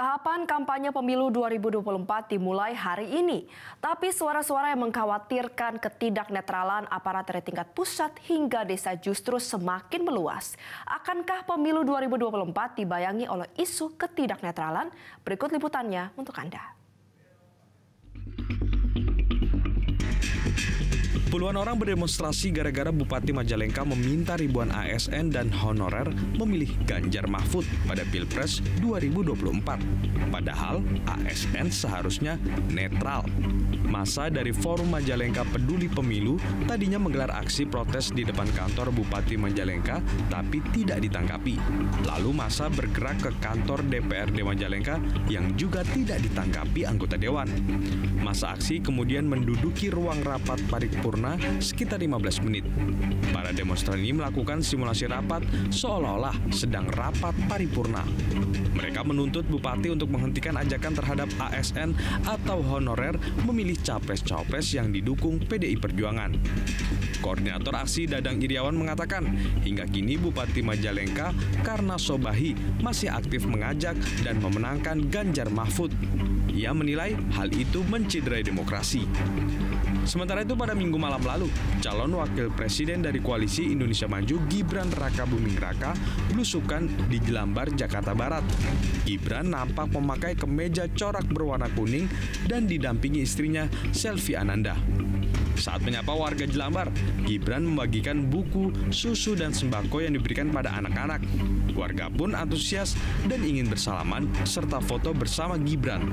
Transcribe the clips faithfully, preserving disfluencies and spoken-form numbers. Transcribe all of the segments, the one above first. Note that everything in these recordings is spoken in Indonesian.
Tahapan kampanye pemilu dua ribu dua puluh empat dimulai hari ini. Tapi suara-suara yang mengkhawatirkan ketidaknetralan aparat dari tingkat pusat hingga desa justru semakin meluas. Akankah pemilu dua ribu dua puluh empat dibayangi oleh isu ketidaknetralan? Berikut liputannya untuk Anda. Puluhan orang berdemonstrasi gara-gara Bupati Majalengka meminta ribuan A S N dan honorer memilih Ganjar Mahfud pada Pilpres dua ribu dua puluh empat. Padahal A S N seharusnya netral. Massa dari Forum Majalengka Peduli Pemilu tadinya menggelar aksi protes di depan kantor Bupati Majalengka tapi tidak ditanggapi. Lalu massa bergerak ke kantor D P R D Majalengka yang juga tidak ditanggapi anggota dewan. Massa aksi kemudian menduduki ruang rapat paripurna sekitar lima belas menit. Para demonstran ini melakukan simulasi rapat seolah-olah sedang rapat paripurna. Mereka menuntut Bupati untuk menghentikan ajakan terhadap A S N atau honorer memilih capres-capres yang didukung P D I Perjuangan. Koordinator aksi Dadang Iriawan mengatakan, hingga kini Bupati Majalengka Karna Sobahi masih aktif mengajak dan memenangkan Ganjar Mahfud. Ia menilai hal itu menciderai demokrasi. Sementara itu pada minggu malam lalu, calon wakil presiden dari Koalisi Indonesia Maju Gibran Rakabuming Raka belusukan di Jelambar, Jakarta Barat. Gibran nampak memakai kemeja corak berwarna kuning dan didampingi istrinya Selvi Ananda. Saat menyapa warga Jelambar, Gibran membagikan buku, susu, dan sembako yang diberikan pada anak-anak. Warga pun antusias dan ingin bersalaman serta foto bersama Gibran.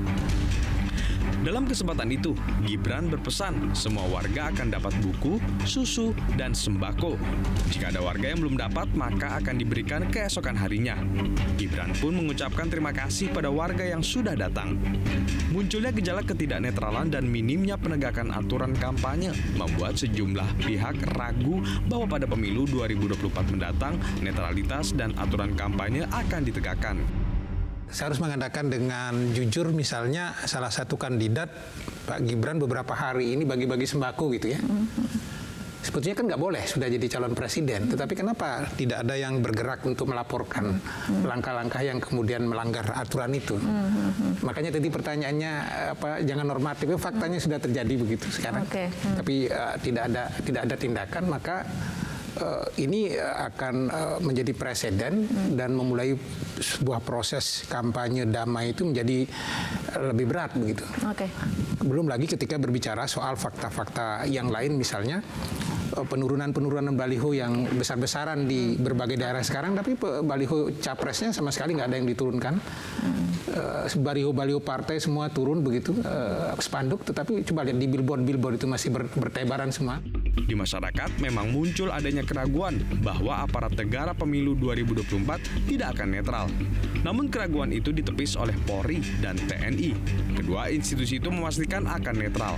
Dalam kesempatan itu, Gibran berpesan semua warga akan dapat buku, susu, dan sembako. Jika ada warga yang belum dapat, maka akan diberikan keesokan harinya. Gibran pun mengucapkan terima kasih pada warga yang sudah datang. Munculnya gejala ketidaknetralan dan minimnya penegakan aturan kampanye membuat sejumlah pihak ragu bahwa pada pemilu dua ribu dua puluh empat mendatang, netralitas dan aturan kampanye akan ditegakkan. Saya harus mengatakan dengan jujur, misalnya salah satu kandidat Pak Gibran beberapa hari ini bagi-bagi sembako gitu ya. Sebetulnya kan nggak boleh sudah jadi calon presiden, tetapi kenapa tidak ada yang bergerak untuk melaporkan langkah-langkah yang kemudian melanggar aturan itu? Makanya tadi pertanyaannya apa? Jangan normatif, faktanya sudah terjadi begitu sekarang. Okay. Tapi uh, tidak ada tidak ada tindakan, maka Uh, ini uh, akan uh, menjadi presiden hmm. dan memulai sebuah proses kampanye damai itu menjadi uh, lebih berat begitu. Okay. Belum lagi ketika berbicara soal fakta-fakta yang lain, misalnya uh, penurunan-penurunan baliho yang besar-besaran di berbagai daerah sekarang, tapi baliho capresnya sama sekali nggak ada yang diturunkan. Hmm. Uh, baliho-baliho partai semua turun begitu, uh, spanduk, tetapi coba lihat di billboard-billboard itu masih ber bertebaran semua. Di masyarakat memang muncul adanya keraguan bahwa aparat negara pemilu dua ribu dua puluh empat tidak akan netral. Namun keraguan itu ditepis oleh Polri dan T N I. Kedua institusi itu memastikan akan netral.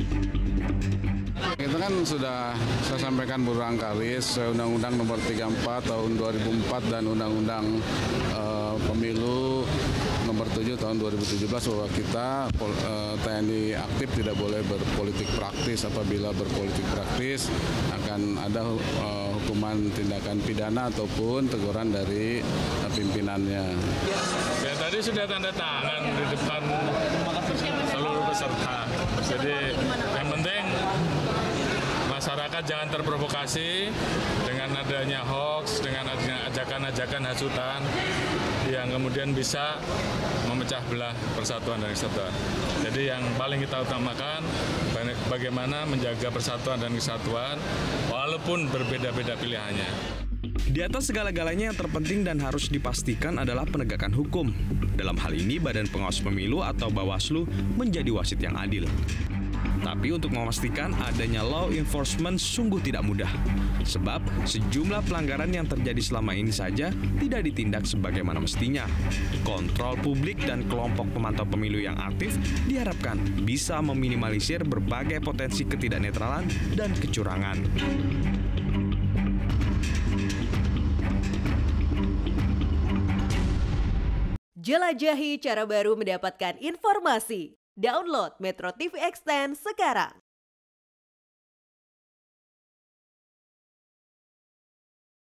Itu kan sudah saya sampaikan berulang kali, Undang-Undang Nomor tiga puluh empat Tahun dua ribu empat dan Undang-Undang uh, Pemilu Nomor tujuh Tahun dua ribu tujuh belas bahwa kita uh, T N I aktif tidak boleh berpolitik praktis. Apabila berpolitik praktis akan ada uh, hukuman tindakan pidana ataupun teguran dari uh, pimpinannya. Ya tadi sudah tanda tangan di depan seluruh peserta. Jadi yang penting masyarakat jangan terprovokasi dengan adanya hoax, dengan adanya ajakan-ajakan hasutan yang kemudian bisa memecah belah persatuan dan kesatuan. Jadi yang paling kita utamakan bagaimana menjaga persatuan dan kesatuan walaupun berbeda-beda pilihannya. Di atas segala-galanya yang terpenting dan harus dipastikan adalah penegakan hukum. Dalam hal ini Badan Pengawas Pemilu atau Bawaslu menjadi wasit yang adil. Tapi untuk memastikan adanya law enforcement sungguh tidak mudah. Sebab sejumlah pelanggaran yang terjadi selama ini saja tidak ditindak sebagaimana mestinya. Kontrol publik dan kelompok pemantau pemilu yang aktif diharapkan bisa meminimalisir berbagai potensi ketidaknetralan dan kecurangan. Jelajahi cara baru mendapatkan informasi. Download Metro T V Extend sekarang.